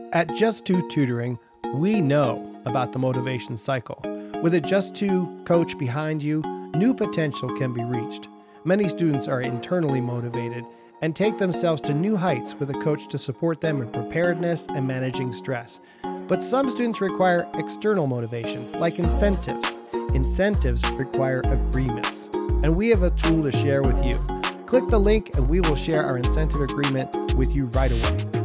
At Just2 Tutoring, we know about the motivation cycle. With a Just2 coach behind you, new potential can be reached. Many students are internally motivated and take themselves to new heights with a coach to support them in preparedness and managing stress. But some students require external motivation, like incentives. Incentives require agreements, and we have a tool to share with you. Click the link and we will share our incentive agreement with you right away.